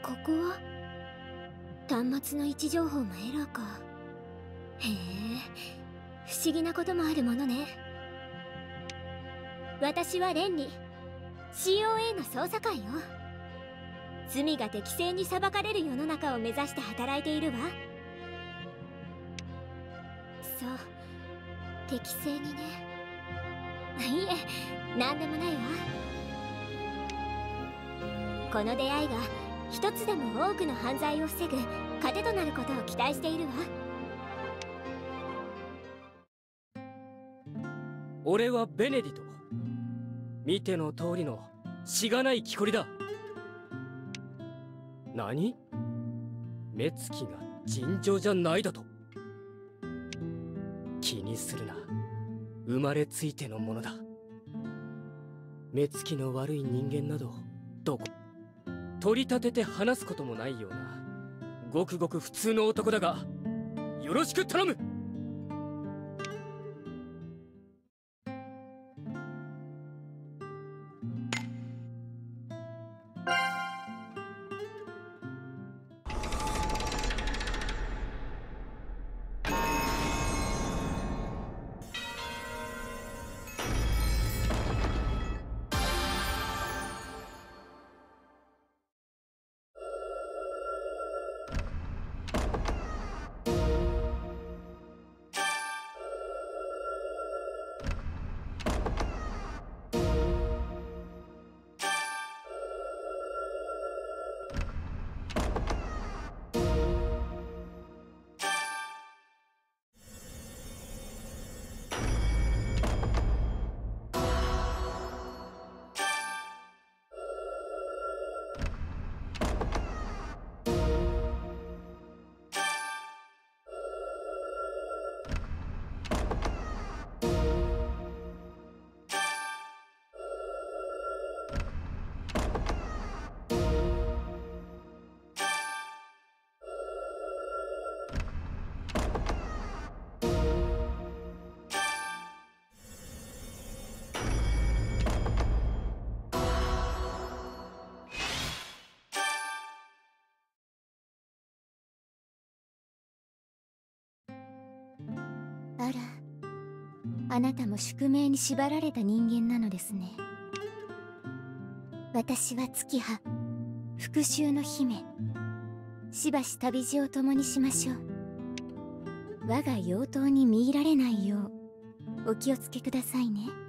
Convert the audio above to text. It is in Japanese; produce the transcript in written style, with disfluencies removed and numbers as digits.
ここは端末の位置情報もエラーか。へえ、不思議なこともあるものね。私はレンリ COA の捜査官よ。罪が適正に裁かれる世の中を目指して働いているわ。そう、適正にね。いえ、何でもないわ。この出会いが一つでも多くの犯罪を防ぐ糧となることを期待しているわ。 俺はベネディト。見ての通りのしがない木こりだ。何？目つきが尋常じゃないだと？気にするな。生まれついてのものだ。目つきの悪い人間などどこ取り立てて話すこともないようなごくごく普通の男だが、よろしく頼む。 あら、あなたも宿命に縛られた人間なのですね。私は月葉、復讐の姫。しばし旅路を共にしましょう。我が妖刀に見入られないようお気をつけくださいね。